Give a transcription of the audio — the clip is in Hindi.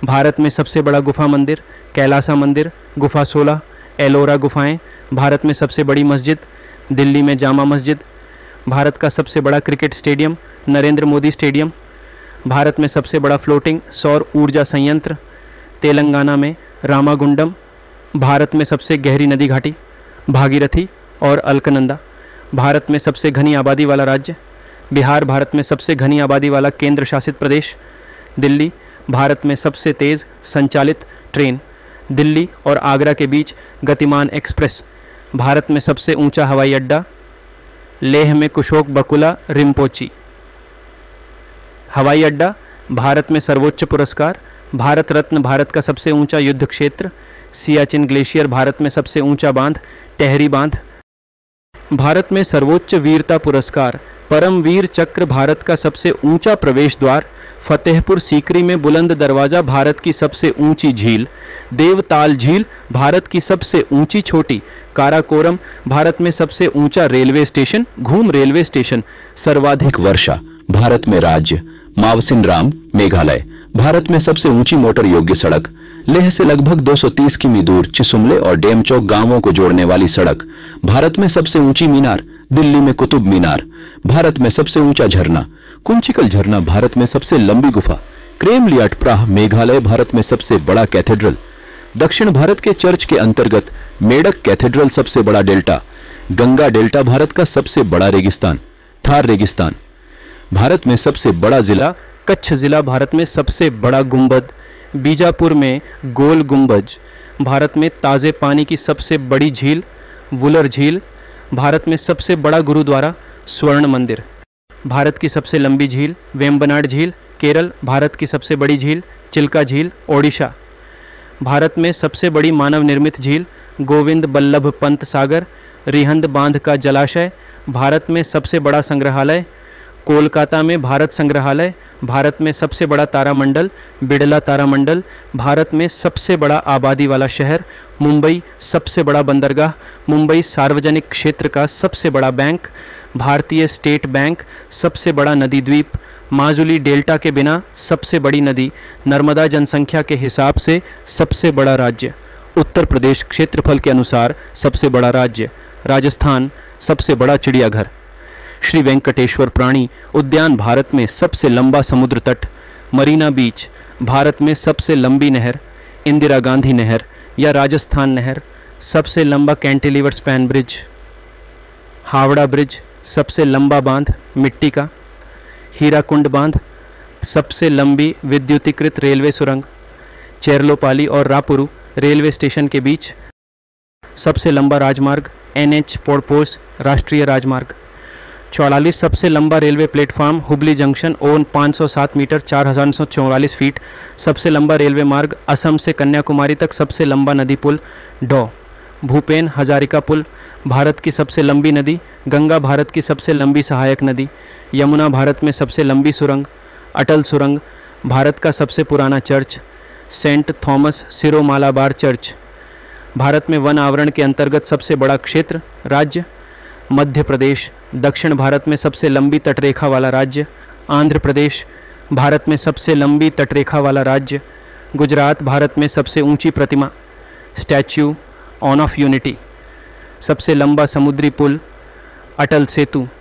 भारत में सबसे बड़ा गुफा मंदिर कैलासा मंदिर, गुफा 16, एलोरा गुफाएं। भारत में सबसे बड़ी मस्जिद दिल्ली में जामा मस्जिद। भारत का सबसे बड़ा cricket stadium Narendra Modi stadium. Bharat में सबसे बड़ा फ्लोटिंग सौर ऊर्जा संयंत्र तेलंगाना में रामागुंडम। भारत में सबसे गहरी नदी घाटी भागीरथी और अलकनंदा। भारत में सबसे घनी आबादी वाला राज्य बिहार। भारत में सबसे घनी आबादी वाला केंद्र शासित प्रदेश दिल्ली। भारत में सबसे तेज़ संचालित ट्रेन दिल्ली और आगरा के बीच गतिमान एक्सप्रेस। भारत में सबसे ऊंचा हवाई अड्डा लेह में कुशोक बकुला रिम्पोची। हवाई अड्डा भारत में सर्वोच्च पुरस्कार भारत रत्न। भारत का सबसे ऊंचा युद्ध क्षेत्र सियाचिन ग्लेशियर। भारत में सबसे ऊंचा बांध टेहरी बांध। भारत में सर्वोच्च वीरता पुरस्कार परमवीर चक्र। भारत का सबसे ऊंचा प्रवेश द्वार फतेहपुर सीकरी में बुलंद दरवाजा। भारत की सबसे ऊंची झील देवताल झील। भारत की सबसे ऊंची छोटी काराकोरम। भारत में सबसे ऊंचा railway station Ghum railway station. सर्वाधिक वर्षा भारत में राज्य मावसिनराम मेघालय। भारत में सबसे ऊंची मोटर योग्य सड़क लेह से लगभग 230 किमी दूर चिसुमले और डेमचौक गांवों को जोड़ने वाली सड़क। भारत में सबसे ऊंची मीनार दिल्ली में कुतुब मीनार। भारत में सबसे ऊंचा झरना कुंचिकल झरना। भारत में सबसे लंबी गुफा क्रेमलियाट प्राह मेघालय। भारत में सबसे बड़ा कैथेड्रल दक्षिण भारत के चर्च के अंतर्गत मेडक कैथेड्रल। सबसे बड़ा डेल्टा गंगा डेल्टा। भारत का सबसे बड़ा रेगिस्तान थार रेगिस्तान। भारत में सबसे बड़ा जिला कच्छ जिला। भारत में सबसे बड़ा गुंबद बीजापुर में गोल गुंबज। भारत में ताज़े पानी की सबसे बड़ी झील वुलर झील। भारत में सबसे बड़ा गुरुद्वारा स्वर्ण मंदिर। भारत की सबसे लंबी झील वेम्बनाड झील केरल। भारत की सबसे बड़ी झील चिल्का झील ओडिशा। भारत में सबसे बड़ी मानव निर्मित झील गोविंद बल्लभ पंत सागर रिहंद बांध का जलाशय। भारत में सबसे बड़ा संग्रहालय कोलकाता में भारत संग्रहालय। भारत में सबसे बड़ा तारामंडल बिड़ला तारामंडल। भारत में सबसे बड़ा आबादी वाला शहर मुंबई। सबसे बड़ा बंदरगाह मुंबई। सार्वजनिक क्षेत्र का सबसे बड़ा बैंक भारतीय स्टेट बैंक। सबसे बड़ा नदी द्वीप माजुली डेल्टा के बिना सबसे बड़ी नदी नर्मदा। जनसंख्या के हिसाब से सबसे बड़ा राज्य उत्तर प्रदेश। क्षेत्रफल के अनुसार सबसे बड़ा राज्य राजस्थान। सबसे बड़ा चिड़ियाघर श्री वेंकटेश्वर प्राणी उद्यान। भारत में सबसे लंबा समुद्र तट मरीना बीच। भारत में सबसे लंबी नहर इंदिरा गांधी नहर या राजस्थान नहर। सबसे लंबा cantilever span bridge Howrah bridge. सबसे लंबा बांध मिट्टी का हीराकुंड बांध। सबसे लंबी विद्युतीकृत रेलवे सुरंग चेरलोपाली और रापुरू रेलवे स्टेशन के बीच। सबसे लंबा राजमार्ग NH पोर्पोस राष्ट्रीय राजमार्ग। 44 सबसे लंबा railway platform Hubli junction on 507 metre 4944 feet. सबसे लंबा रेलवे मार्ग असम से कन्याकुमारी तक। सबसे लंबा नदी पुल डॉ भूपेन हजारिका पुल। भारत की सबसे लंबी नदी गंगा। भारत की सबसे लंबी सहायक नदी यमुना। भारत में सबसे लंबी सुरंग अटल सुरंग। भारत का सबसे पुराना church saint Thomas Syro Malabar church. Bharat में वन आवरण के अंतर्गत सबसे बड़ा क्षेत्र राज्य मध्य प्रदेश। दक्षिण भारत में सबसे लंबी तटरेखा वाला राज्य आंध्र प्रदेश। भारत में सबसे लंबी तटरेखा वाला राज्य गुजरात। भारत में सबसे ऊंची प्रतिमा स्टैच्यू ऑन ऑफ यूनिटी। सबसे लंबा समुद्री पुल अटल सेतु